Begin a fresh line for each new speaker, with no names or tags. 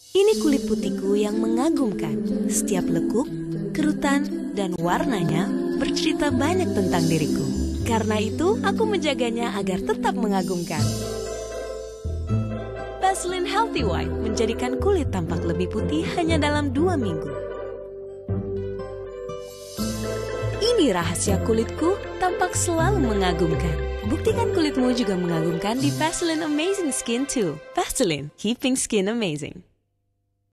Ini kulit putihku yang mengagumkan. Setiap lekuk, kerutan, dan warnanya bercerita banyak tentang diriku. Karena itu, aku menjaganya agar tetap mengagumkan. Vaseline Healthy White menjadikan kulit tampak lebih putih hanya dalam 2 minggu. Ini rahasia kulitku tampak selalu mengagumkan. Buktikan kulitmu juga mengagumkan di Vaseline Amazing Skin 2. Vaseline, keeping skin amazing.